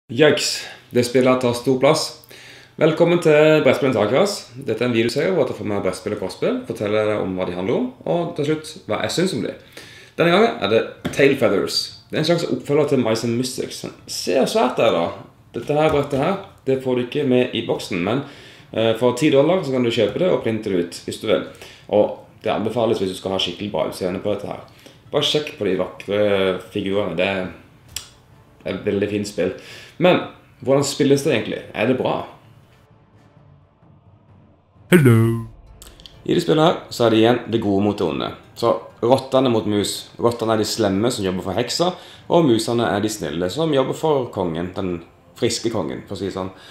Yikes, det spillet tar stor plass. Velkommen til Brettspill Antakeligvis. Dette er en videoserie hvor jeg tar for meg brettspill og kortspill, forteller deg om hva de handler om, og til slutt hva jeg synes om dem. Denne gangen er det Tail Feathers. Det er en slags oppfølger til Mice and Mystics. Se hvor svært det er da. Dette her brettet her, det får du ikke med i boksen, men for $10 så kan du kjøpe det og printe det ut hvis du vil. Og det anbefales hvis du skal ha skikkelig bra utseende på dette her. Bare sjekk på de vakre figurene, det er et veldig fint spill. Men hvordan spilles det egentlig? Er det bra? Hello. I det spillet her så er det igjen det gode mot det onde. Så rottene mot mus. Rottene er de slemme som jobber for heksa, og musene er de snille som jobber for kongen, den friske kongen, for å si det sånn.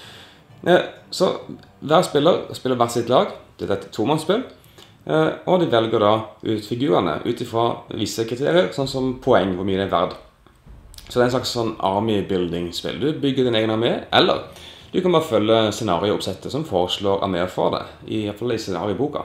Så hver spiller spiller hver sitt lag. Det er et tomannsspill. Og de velger da ut figurene ut ifra visse kriterier, sånn som poeng, hvor mye det er verd. Så det er en slags sånn army building-spill. Du bygger din egen armé, eller du kan bare følge scenarioppsettet som foreslår arméer for deg, i hvert fall i scenarioboka.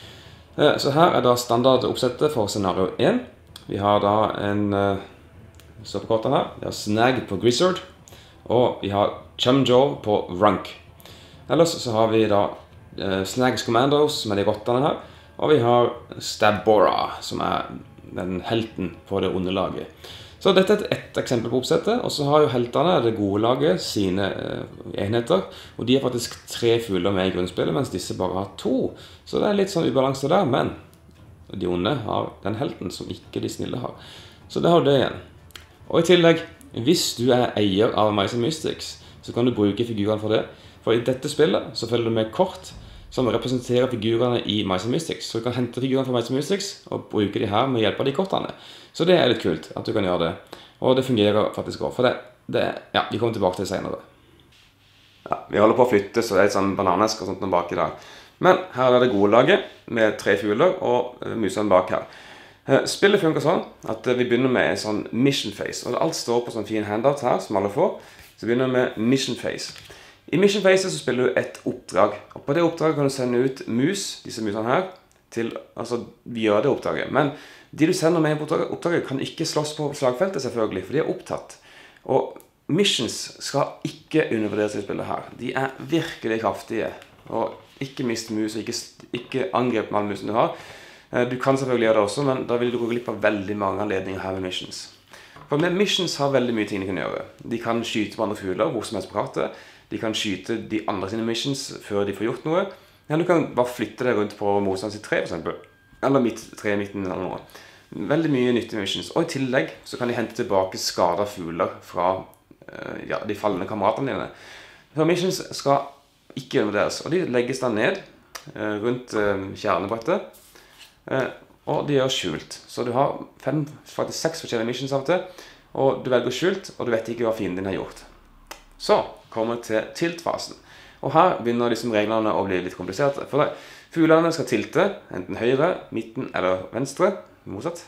Så her er da standardoppsettet for scenario 1. Vi har da en står på kortet her. Vi har Snag på Grizzard, og vi har Chumjaw på Runk. Ellers så har vi da Snags Commandos, som er de rottene her, og vi har Stabora, som er den helten på det onde laget. Så dette er et eksempel på oppsettet, og så har jo heltene, det gode laget, sine enheter, og de har faktisk 3 fugler med i grunnspillet, mens disse bare har 2. Så det er litt sånn ubalanse der, men de onde har den helten som ikke de snille har. Så det har det igjen. Og i tillegg, hvis du er eier av Mice and Mystics, så kan du bruke figurene for det. For i dette spillet så følger du med kort som representerer figurene i Mice and Mystics. Så du kan hente figurene fra Mice and Mystics og bruke de her med hjelp av de kortene. Så det er litt kult at du kan gjøre det. Og det fungerer faktisk også. For ja, vi kommer tilbake til det senere. Ja, vi holder på å flytte, så det er litt sånn bananesk og sånt noe bak i dag. Men her er det gode laget med 3 fugler og musene bak her. Spillet funker sånn at vi begynner med en sånn mission phase. Og alt står på sånn fin handout her som alle får. Så vi begynner med mission phase. I mission phase så spiller du et oppdrag, og på det oppdraget kan du sende ut mus, disse musene her, til, altså vi gjør det oppdraget, men de du sender med på oppdraget kan ikke slåss på slagfeltet selvfølgelig, for de er opptatt. Og missions skal ikke undervurderes i spillet her. De er virkelig kraftige, og ikke mist mus, og ikke angrep med alle musene du har. Du kan selvfølgelig gjøre det også, men da vil du gå glipp av veldig mange anledninger her med missions. For med missions har veldig mye ting de kan gjøre. De kan skyte på andre fugler, hvor som helst på kartet. De kan skyte de andre sine missions før de får gjort noe. Ja, du kan bare flytte deg rundt på motstanders tre, for eksempel. Eller mitt tre i midten eller noe. Veldig mye nyttige missions. Og i tillegg så kan de hente tilbake skadede fugler fra ja, de fallende kameratene dine. Så missions skal ikke undervurderes. Og de legges da ned rundt kjernebrettet. Og de er skjult. Så du har 6 forskjellige missions av og til. Og du velger skjult, og du vet ikke hva fienden din har gjort. Så kommer vi til tiltfasen. Og her begynner liksom reglene å bli litt kompliserte. For fuglene skal tilte, enten høyre, midten eller venstre, motsatt.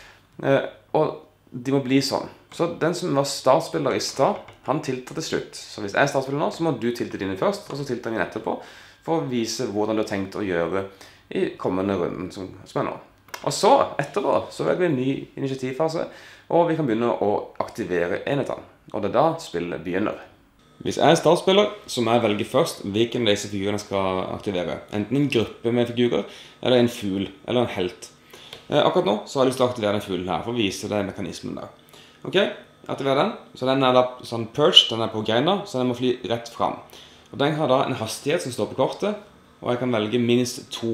Og de må bli sånn. Så den som var startspiller i start, han tilter til slutt. Så hvis jeg er startspiller nå, så må du tilte dine først, og så tilter vi etterpå, for å vise hvordan du har tenkt å gjøre i kommende runden som er nå. Og så, etterpå, så velger vi en ny initiativfase, og vi kan begynne å aktivere enhetene. Og det er da spillet begynner. Hvis jeg er startspiller, så må jeg velge først hvilken av disse figurene skal aktivere. Enten en gruppe med figurer, eller en fugl, eller en helt. Akkurat nå så har jeg lyst til å aktivere den fuglen her, for å vise deg mekanismen der. Ok, aktiverer den. Så den er da sånn perched, den er på greina, så den må fly rett fram. Og den har da en hastighet som står på kortet, og jeg kan velge minst 2.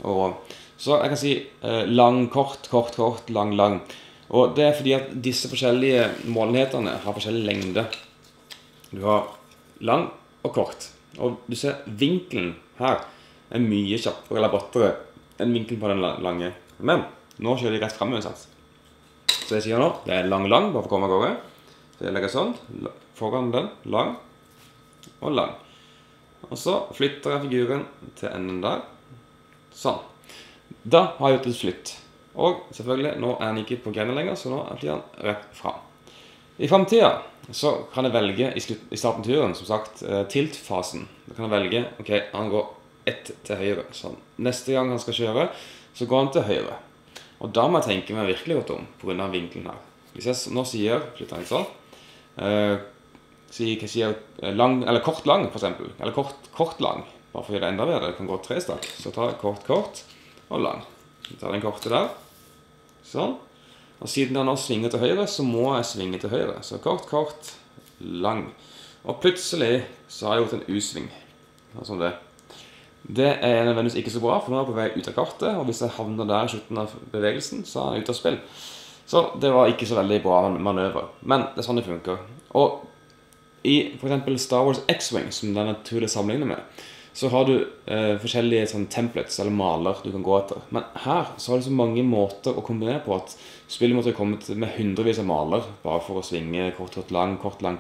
Så jeg kan si lang, kort, kort, kort, lang, lang. Og det er fordi at disse forskjellige målenhetene har forskjellig lengde. Du har lang og kort. Og du ser vinkelen her er mye kjappere eller brattere enn vinkelen på den lange. Men nå kjører de rett frem uansett. Så jeg sier nå, det er lang, lang, bare for å komme av gårde. Så jeg legger sånn, foran den, lang og lang. Og så flytter jeg figuren til enden der. Sånn. Da har jeg gjort et flytt. Og selvfølgelig, nå er den ikke på greina lenger, så nå flyr den rett frem. I fremtiden så kan jeg velge i starten turen, som sagt, tiltfasen. Da kan jeg velge, ok, han går 1 til høyre. Så neste gang han skal kjøre, så går han til høyre. Og da må jeg tenke meg virkelig godt om, på grunn av vinkelen her. Hvis jeg nå sier, flytter han sånn, lang, eller kort lang for eksempel, eller kort lang, bare for å gjøre det enda bedre, det kan gå 3 stakk. Så tar jeg kort og lang. Så tar jeg den korte der, sånn. Og siden den nå svinger til høyre, så må jeg svinge til høyre. Så kort, lang. Og plutselig så har jeg gjort en U-sving, sånn som det. Det er nødvendigvis ikke så bra, for nå er jeg på vei ut av kartet, og hvis jeg havner der i slutten av bevegelsen, så er jeg ute av spill. Så det var ikke så veldig bra manøver, men det er sånn det funker. Og i for eksempel Star Wars X-Wing, som det er naturlig å sammenligne med, så har du forskjellige sånn templates eller maler du kan gå etter. Men her så har du så mange måter å kombinere på at spillet måtte komme med hundrevis av maler, bare for å svinge kort, lang,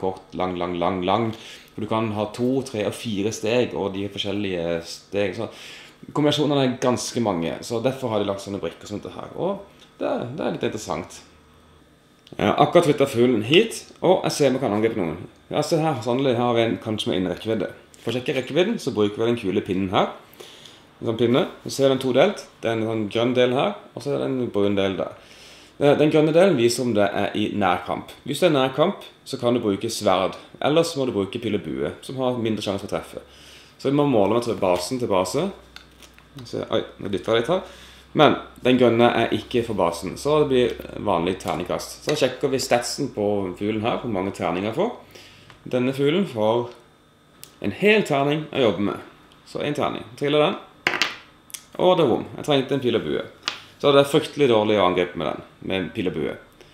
lang. For du kan ha 2, 3 og 4 steg, og de forskjellige steg. Så kombinasjonene er ganske mange, så derfor har de lagt sånne brikker som dette her. Og det er litt interessant. Jeg har akkurat flyttet fuglen hit, og jeg ser om jeg kan angripe noen. Ja, se her, sannelig har vi en kanskje med innrekkevidde. For å sjekke rekkevidden så bruker vi den kule pinnen her. En sånn pinne. Så ser den todelt. Det er en sånn grønn del her, og så er det en brun del der. Den grønne delen viser om det er i nærkamp. Hvis det er nærkamp, så kan du bruke sverd. Ellers må du bruke pil og bue, som har mindre sjanse for å treffe. Så vi må måle med basen til base. Oi, nå dytter jeg litt her. Men den grønne er ikke for basen, så det blir vanlig terningkast. Så sjekker vi statsen på fuglen her, hvor mange terninger jeg får. Denne fuglen får en hel terning å jobbe med. Så en terning. Triller den. Og det er rom. Jeg trengte en pil og bue. Så det er fryktelig dårlig å angripe med den, med pil og bue.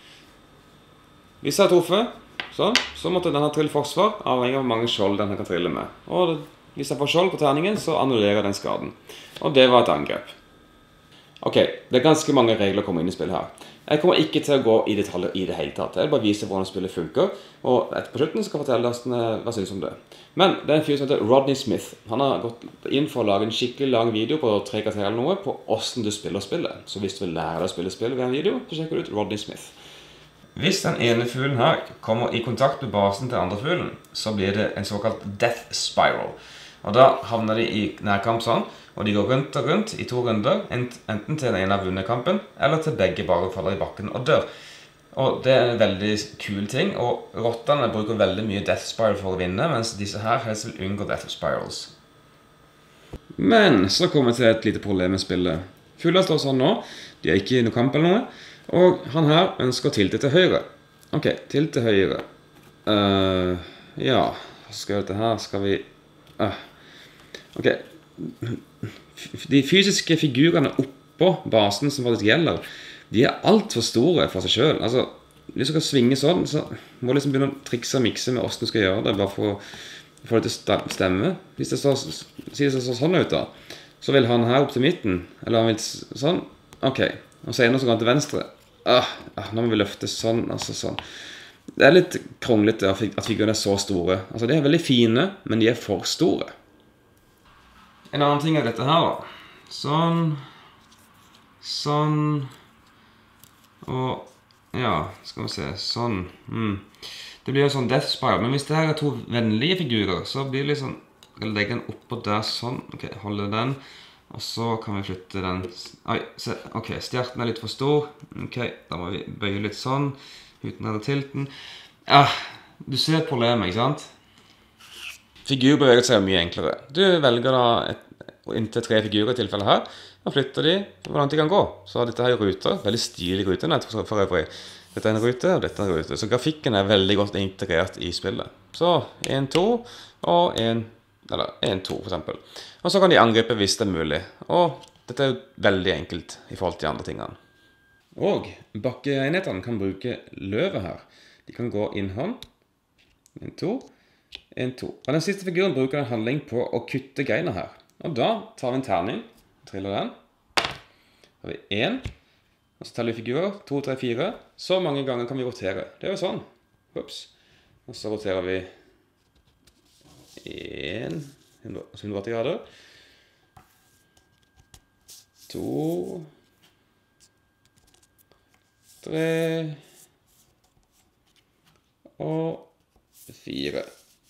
Hvis jeg har truffet, sånn, så måtte den ha trill forsvar, avhengig av hvor mange skjold den kan trille med. Og hvis jeg får skjold på terningen, så annullerer den skaden. Og det var et angrep. Ok, det er ganske mange regler å komme inn i spillet her. Jeg kommer ikke til å gå i detaljer i det hele tatt. Jeg vil bare vise hvordan spillet funker, og etter på slutten skal jeg fortelle hva jeg synes om det. Men det er en fyr som heter Rodney Smith. Han har gått inn for å lage en skikkelig lang video på 3 kvarter eller noe på hvordan du spiller spillet. Så hvis du vil lære deg å spille spill ved en video, så sjekker du ut Rodney Smith. Hvis den ene fuglen her kommer i kontakt med basen til andre fuglen, så blir det en såkalt death spiral. Og da havner de i nærkamp sånn, og de går rundt og rundt i 2 runder, enten til den ene har vunnet kampen, eller til begge bare faller i bakken og dør. Og det er en veldig kul ting, og rottene bruker veldig mye death spiral for å vinne, mens disse her helst vil unngå death spirals. Men så kommer vi til et lite problem med spillet. Fuglene står sånn nå, de er ikke i noen kamp eller noe, og han her ønsker å tilte til høyre. Ok, tilte til høyre. Ja, så skal dette her, skal vi... Ok, de fysiske figurene oppå basen som faktisk gjelder, de er alt for store for seg selv. Altså, hvis du skal svinge sånn, så må du liksom begynne å trikse og mikse med hvordan du skal gjøre det, bare for å få det til å stemme. Hvis det ser sånn ut da, så vil han her opp til midten, eller han vil sånn, ok, og senere så går han til venstre. Nå må vi løfte sånn, altså sånn. Det er litt kronglete at figurene er så store. Altså, de er veldig fine, men de er for store. En annen ting er dette her da. Sånn. Sånn. Og ja, skal vi se. Sånn. Det blir jo sånn death spiral. Men hvis det her er 2 vennlige figurer, så blir det litt sånn... Jeg kan legge den oppå der sånn. Ok, holde den. Og så kan vi flytte den. Oi, se. Ok, stjerten er litt for stor. Ok, da må vi bøye litt sånn. Uten denne tilten. Ja, du ser problemet, ikke sant? Figurbevegelser er mye enklere. Du velger da inntil 3 figurer i tilfellet her, og flytter de hvor langt de kan gå. Så dette her er ruter, veldig stilige ruter for øvrig. Dette er en rute, og dette er en rute. Så grafikken er veldig godt integrert i spillet. Så 1, 2, og 1, 2 for eksempel. Og så kan de angripe hvis det er mulig. Og dette er jo veldig enkelt i forhold til de andre tingene. Og bakkeenhetene kan bruke løvet her. De kan gå inn hånd. 1, 2, 1, 2. Og den siste figuren bruker en handling på å kutte greina her. Og da tar vi en terning, triller den. Da har vi 1, og så teller vi figurer, 2, 3, 4. Så mange ganger kan vi rotere. Det er jo sånn. Ups. Og så roterer vi 180 grader. 2, 3, og 4.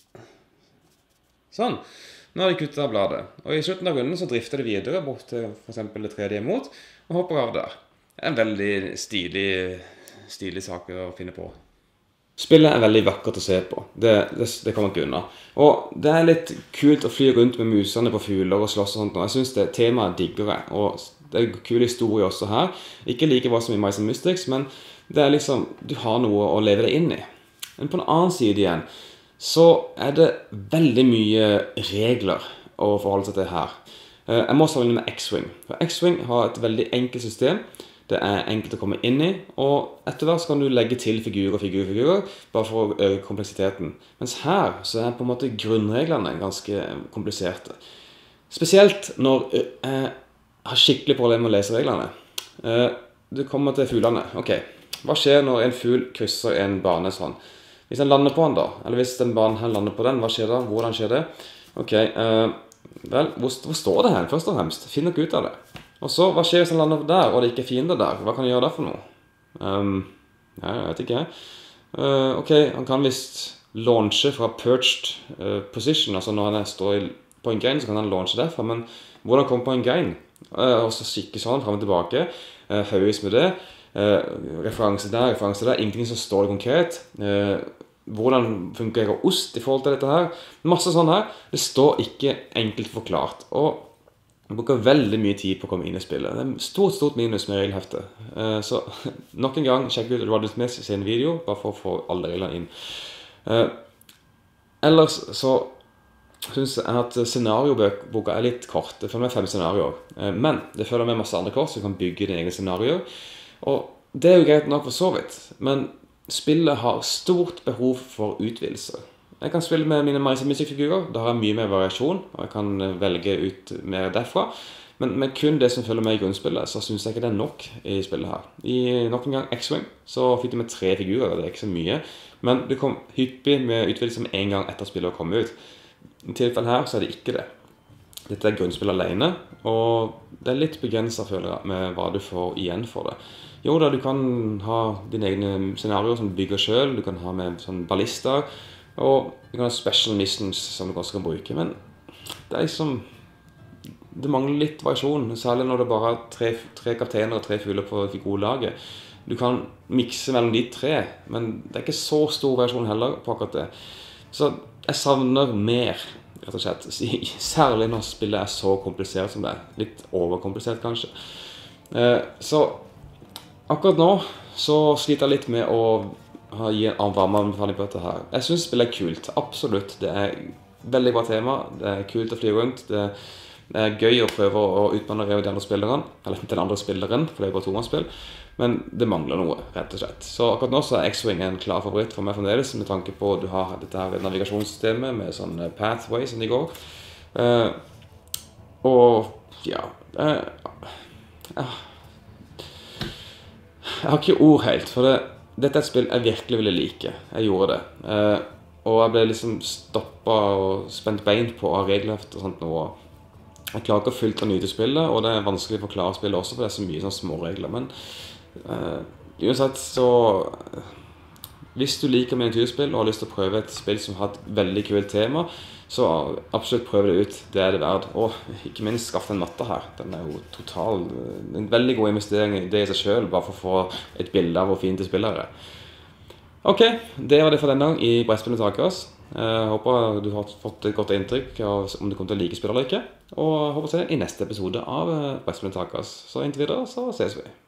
Sånn. Nå har de kuttet av bladet. Og i slutten av runden så drifter de videre bort til for eksempel det 3. imot, og hopper av der. Det er en veldig stilig sak å finne på. Spillet er veldig vakkert å se på. Det kommer ikke unna. Og det er litt kult å fly rundt med musene på fugler og slåss og sånt. Og jeg synes det temaet digger jeg. Og det er en kul historie også her. Ikke like bra som i Mice and Mystics, men det er liksom, du har noe å leve deg inn i. Men på den annen side igjen, så er det veldig mye regler å forholde seg til her. Jeg må sammenligne med X-Wing. For X-Wing har et veldig enkelt system. Det er enkelt å komme inn i, og etter hvert så kan du legge til figurer, bare for å øke kompleksiteten. Mens her så er på en måte grunnreglene ganske kompliserte. Spesielt når jeg har skikkelig problemer med å lese reglene. Du kommer til fuglene. Ok, hva skjer når en fugl krysser en bane sånn? Hvis den lander på den da, eller hvis den banen her lander på den, hva skjer da? Hvordan skjer det? Ok, vel, hvor står det her først og fremst? Finn nok ut av det. Og så, hva skjer hvis han lander der, og det ikke er fiender der? Hva kan han gjøre der for noe? Jeg vet ikke. Ok, han kan vist launche fra perched position, altså når han står på en grein, så kan han launche derfra, men hvordan komme på en grein? Og så kikke sånn, frem og tilbake, høyest med det, referanse der, ingenting som står det konkret, hvordan fungerer ost i forhold til dette her? Masse sånn her, det står ikke enkelt forklart, og jeg bruker veldig mye tid på å komme inn i spillet. Det er stort minus med regelheftet. Så nok en gang, sjekk ut Rodney Smith sin video, bare for å få alle reglene inn. Ellers så synes jeg at scenarioboka er litt kort. Det følger med 5 scenarioer. Men det følger med masse andre kort, så du kan bygge dine egne scenarioer. Og det er jo greit nok for så vidt, men spillet har stort behov for utvidelse. Jeg kan spille med mine Mice and Mystics-figurer, da har jeg mye mer variasjon, og jeg kan velge ut mer derfra. Men kun det som følger med i grunnspillet, så synes jeg ikke det er nok i spillet her. I nok en gang X-Wing, så fikk du med 3 figurer, det er ikke så mye. Men det kom hyppig med utvidelse med en gang etter spillet kom ut. I tilfellet her så er det ikke det. Dette er grunnspill alene, og det er litt begrenset, føler jeg, med hva du får igjen for det. Jo da, du kan ha dine egne scenarioer som du bygger selv, du kan ha med sånn ballister, og du kan ha special missions som du også kan bruke, men det er liksom, det mangler litt variasjon, særlig når det bare er 3 kapteiner og 3 fugler på figurlaget. Du kan mikse mellom de 3, men det er ikke så stor variasjon heller på akkurat det. Så jeg savner mer, rett og slett, særlig når spillet er så komplisert som det er. Litt overkomplisert kanskje. Så akkurat nå så sliter jeg litt med å gi en varm anbefaling på dette her. Jeg synes spillet er kult, absolutt. Det er veldig bra tema, det er kult å fly rundt, det er gøy å prøve å utmanne de andre spilleren, eller den andre spilleren, for det er bare tomannsspill, men det mangler noe, rett og slett. Så akkurat nå så er X-Wing en klar favoritt for meg fremdeles, med tanke på at du har dette her navigasjonssystemet med sånn pathway som de går. Og ja, jeg har ikke ord helt, for dette er et spill jeg virkelig ville like. Jeg gjorde det. Og jeg ble liksom stoppet og spent bein på av regelheft og sånt noe. Jeg klarer ikke å filtre nyte spillet, og det er vanskelig å forklare spillet også, for det er så mye sånne små regler. Men uansett så, hvis du liker miniatyrspill og har lyst til å prøve et spill som har et veldig kult tema, så absolutt prøv det ut, det er det verdt. Og ikke minst skaff en matte her. Den er jo en veldig god investering i det i seg selv, bare for å få et bilde av hvor fint det spiller er. Ok, det var det for denne gang i Brettspillet Takas. Jeg håper du har fått et godt inntrykk av om du kommer til å like spillet eller ikke. Og jeg håper å se i neste episode av Brettspillet Takas. Så inntil videre så ses vi.